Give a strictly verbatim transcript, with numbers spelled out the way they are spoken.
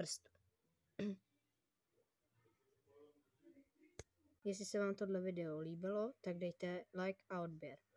prstu. Jestli se vám tohle video líbilo, tak dejte like a odběr.